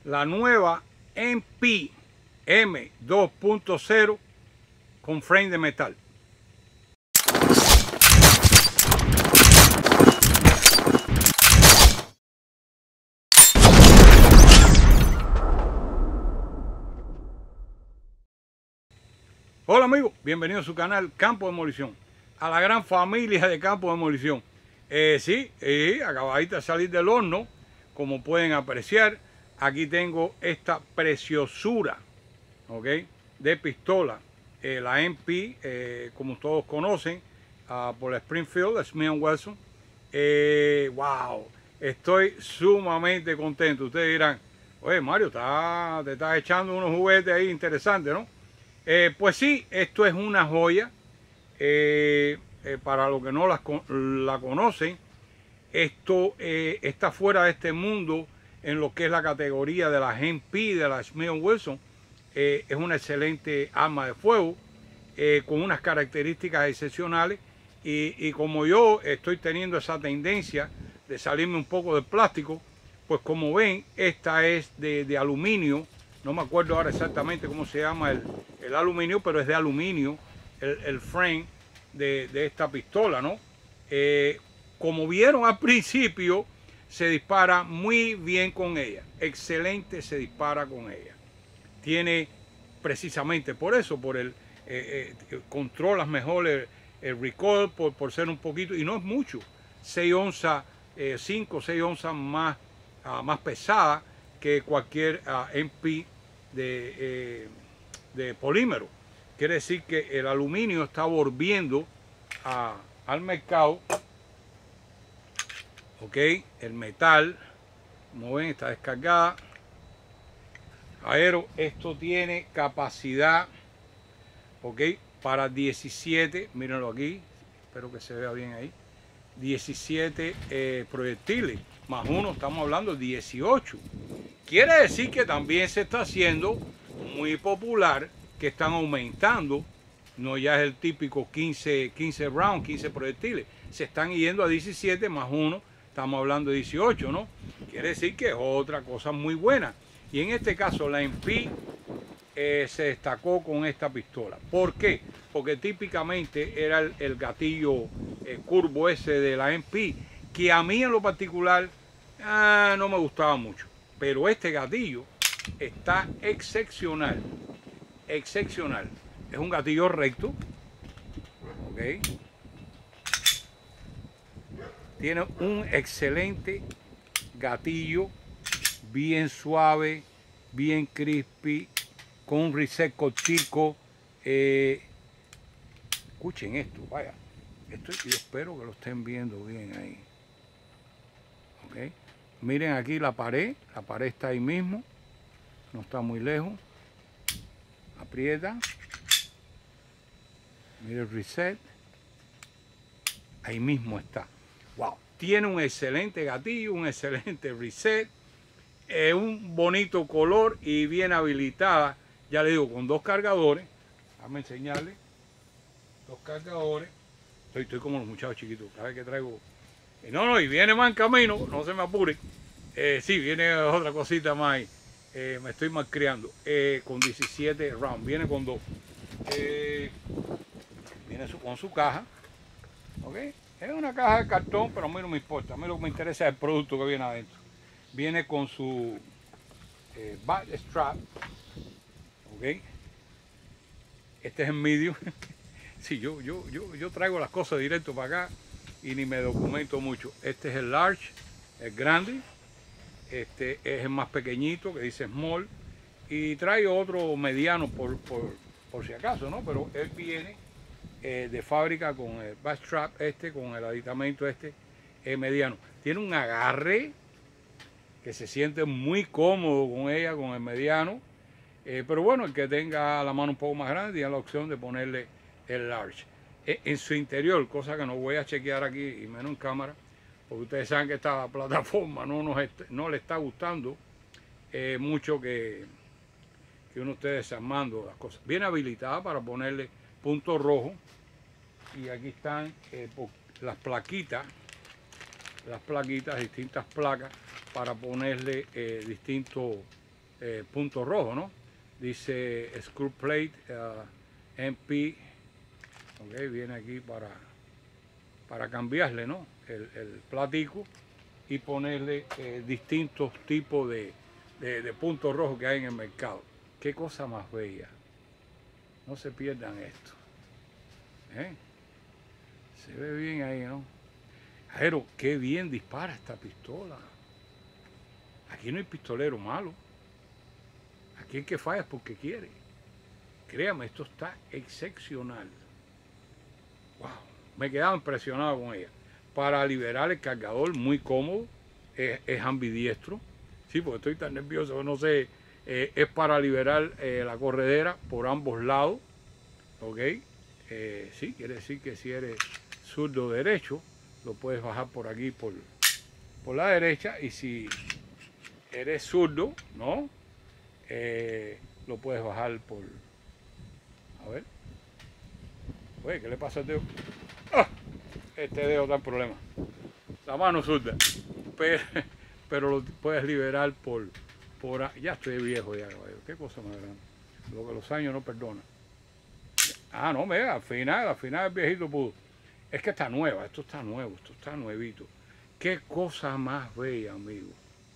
la nueva MP M2.0 con frame de metal. Hola amigos, bienvenidos a su canal Campo Demolición, a la gran familia de Campo Demolición. Sí, acabadita de salir del horno, como pueden apreciar. Aquí tengo esta preciosura, ¿ok?, de pistola, la MP, como todos conocen, por la Springfield, Smith & Wesson. Wow, estoy sumamente contento. Ustedes dirán, oye Mario, te estás echando unos juguetes ahí interesantes, ¿no? Pues sí, esto es una joya. Para los que no la conocen, esto está fuera de este mundo en lo que es la categoría de la MP de la Smith & Wesson. Es una excelente arma de fuego con unas características excepcionales, y como yo estoy teniendo esa tendencia de salirme un poco del plástico, pues como ven, esta es de aluminio. No me acuerdo ahora exactamente cómo se llama el aluminio, pero es de aluminio el frame de esta pistola, ¿no? Como vieron al principio, se dispara muy bien con ella. Excelente se dispara con ella. Tiene precisamente por eso, por controlas mejor el recoil, por ser un poquito, y no es mucho, 6 onzas, 5 o 6 onzas más pesada que cualquier MP de polímero. Quiere decir que el aluminio está volviendo al mercado. Ok, el metal, como ven, está descargada. Pero esto tiene capacidad, ok, para 17, mírenlo aquí, espero que se vea bien ahí, 17 proyectiles, más uno, estamos hablando de 18. Quiere decir que también se está haciendo muy popular, que están aumentando. No ya es el típico 15 rounds, 15 proyectiles. Se están yendo a 17 más uno, estamos hablando de 18, ¿no? Quiere decir que es otra cosa muy buena. Y en este caso la MP se destacó con esta pistola. ¿Por qué? Porque típicamente era el gatillo curvo ese de la MP, que a mí en lo particular no me gustaba mucho. Pero este gatillo está excepcional. Excepcional. Es un gatillo recto. Ok. Tiene un excelente gatillo, bien suave, bien crispy, con un reset cortico. Escuchen esto, vaya. Esto yo espero que lo estén viendo bien ahí. Ok. Miren aquí la pared está ahí mismo, no está muy lejos. Aprieta. Mire el reset. Ahí mismo está. Wow. Tiene un excelente gatillo, un excelente reset, un bonito color y bien habilitada. Ya le digo, con dos cargadores. Déjame enseñarle. Dos cargadores. Estoy como los muchachos chiquitos. Cada vez que traigo. No, y viene más en camino, no se me apure. Sí, viene otra cosita más ahí. Me estoy malcriando. Con 17 rounds. Viene con dos. Viene con su caja. ¿Ok? Es una caja de cartón, pero a mí no me importa. A mí lo que me interesa es el producto que viene adentro. Viene con su back strap. ¿Ok? Este es el medium. Sí, yo traigo las cosas directo para acá y ni me documento mucho. Este es el large, el grande. Este es el más pequeñito, que dice small. Y trae otro mediano por si acaso, ¿no? Pero él viene de fábrica con el backstrap con el aditamento mediano. Tiene un agarre que se siente muy cómodo con ella, con el mediano. Pero bueno, el que tenga la mano un poco más grande tiene la opción de ponerle el large. En su interior, cosa que no voy a chequear aquí y menos en cámara, porque ustedes saben que esta plataforma no le está gustando mucho que uno esté desarmando las cosas. Viene habilitada para ponerle puntos rojos, y aquí están las plaquitas, distintas placas para ponerle distintos punto rojo, ¿no? Dice Screw Plate MP. Ok, viene aquí para cambiarle, ¿no? El platico y ponerle distintos tipos de puntos rojos que hay en el mercado. Qué cosa más bella. No se pierdan esto. Se ve bien ahí, ¿no? Pero qué bien dispara esta pistola. Aquí no hay pistolero malo. Aquí el que falla es porque quiere. Créame, esto está excepcional. Wow, me he quedado impresionado con ella. Para liberar el cargador, muy cómodo. Es ambidiestro. Sí, porque estoy tan nervioso, no sé. Es para liberar la corredera por ambos lados. Ok. Sí, quiere decir que si eres zurdo o derecho, lo puedes bajar por aquí, por la derecha. Y si eres zurdo, ¿no? Lo puedes bajar por... A ver. Oye, ¿qué le pasa al dedo? ¡Ah! Este dedo da problema. La mano zurda. Pero lo puedes liberar por... Ya estoy viejo ya, caballo. Qué cosa más grande. Lo que los años no perdonan. Ah, no, mira, al final el viejito pudo. Es que está nueva, esto está nuevo, esto está nuevito. Qué cosa más bella, amigo.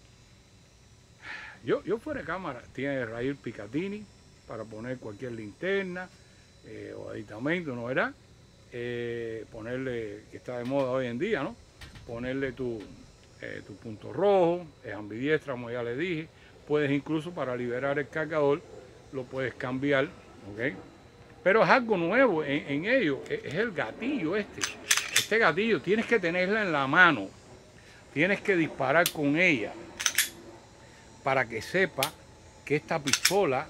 Yo fuera de cámara, tiene raíz Picatinny para poner cualquier linterna o aditamento, ¿no verá? Ponerle, que está de moda hoy en día, ¿no? Ponerle tu punto rojo, es ambidiestra, como ya le dije. Puedes incluso para liberar el cargador, lo puedes cambiar, ¿ok? Pero es algo nuevo en ello, es el gatillo este. Este gatillo tienes que tenerla en la mano, tienes que disparar con ella para que sepa que esta pistola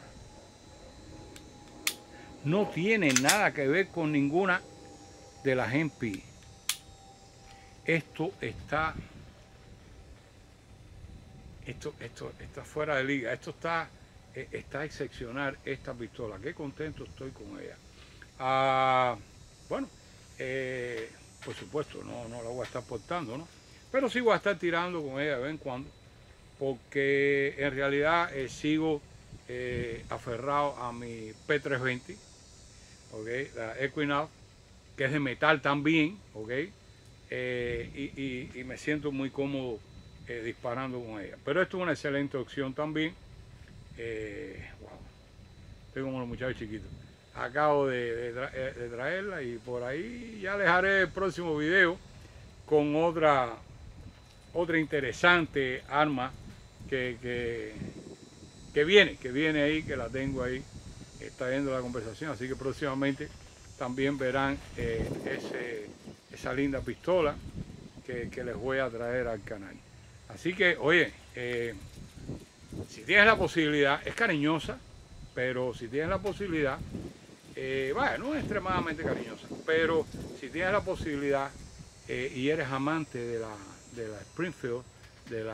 no tiene nada que ver con ninguna de las MP. Esto está fuera de liga, esto está excepcional esta pistola. Qué contento estoy con ella. Bueno, por supuesto no la voy a estar portando, ¿no? Pero sí voy a estar tirando con ella de vez en cuando, porque en realidad sigo aferrado a mi P320, ¿okay? La Equinox, que es de metal también, ¿okay? Y me siento muy cómodo disparando con ella. Pero esto es una excelente opción también. Wow, estoy como los muchachos chiquitos. Acabo de traerla y por ahí ya les haré el próximo video con otra interesante arma que viene ahí, que la tengo ahí, está viendo la conversación, así que próximamente también verán esa linda pistola que les voy a traer al canal. Así que, oye, si tienes la posibilidad, es cariñosa, pero si tienes la posibilidad, vaya, no es extremadamente cariñosa, pero si tienes la posibilidad y eres amante de la Springfield, de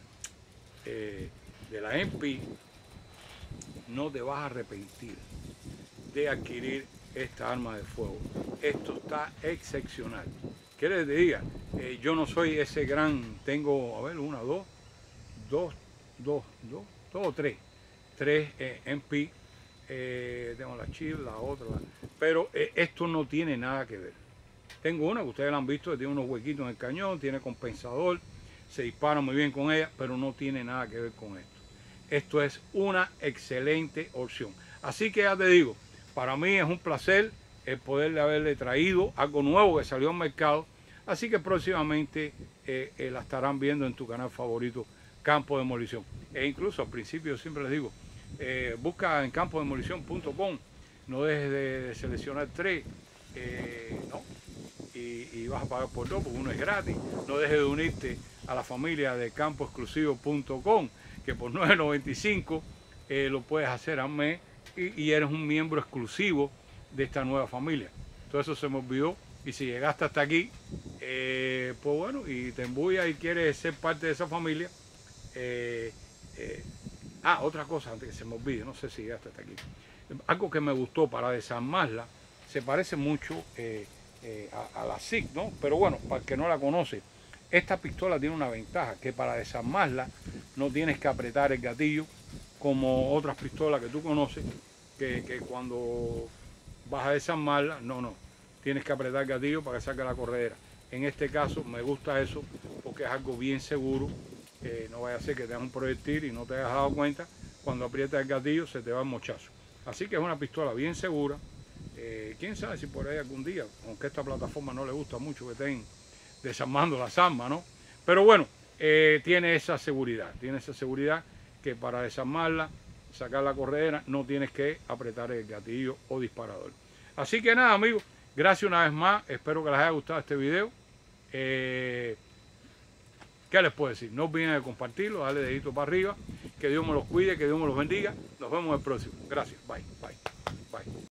la MP, no te vas a arrepentir de adquirir esta arma de fuego. Esto está excepcional. ¿Quieres que te diga? Yo no soy ese gran, tengo, a ver, una, dos o tres MP, tengo la Chief, la otra, pero esto no tiene nada que ver. Tengo una que ustedes la han visto, que tiene unos huequitos en el cañón, tiene compensador, se dispara muy bien con ella, pero no tiene nada que ver con esto. Esto es una excelente opción. Así que ya te digo, para mí es un placer el poderle haberle traído algo nuevo que salió al mercado. Así que próximamente la estarán viendo en tu canal favorito, Campo de Demolición. E incluso al principio siempre les digo, busca en campodemolición.com, no dejes de seleccionar 3, ¿no? Y vas a pagar por 2, porque uno es gratis. No dejes de unirte a la familia de campoexclusivo.com, que por $9.95 lo puedes hacer al mes y eres un miembro exclusivo de esta nueva familia. Todo eso se me olvidó, y si llegaste hasta aquí, pues bueno, y te embulla y quieres ser parte de esa familia. Otra cosa antes que se me olvide, no sé si llegaste hasta aquí. Algo que me gustó para desarmarla, se parece mucho a la SIG, ¿no? Pero bueno, para el que no la conoce, esta pistola tiene una ventaja, que para desarmarla no tienes que apretar el gatillo como otras pistolas que tú conoces, que cuando vas a desarmarla, no, tienes que apretar el gatillo para que saque la corredera. En este caso me gusta eso porque es algo bien seguro, no vaya a ser que tengas un proyectil y no te hayas dado cuenta, cuando aprietas el gatillo se te va el mochazo. Así que es una pistola bien segura. Quién sabe si por ahí algún día, aunque esta plataforma no le gusta mucho que estén desarmando las armas, ¿no? Pero bueno, tiene esa seguridad que para desarmarla, sacar la corredera, no tienes que apretar el gatillo o disparador. Así que nada, amigos, gracias una vez más, espero que les haya gustado este video. ¿Qué les puedo decir? No olviden de compartirlo, darle dedito para arriba, que Dios me los cuide, que Dios me los bendiga. Nos vemos en el próximo. Gracias, bye, bye, bye.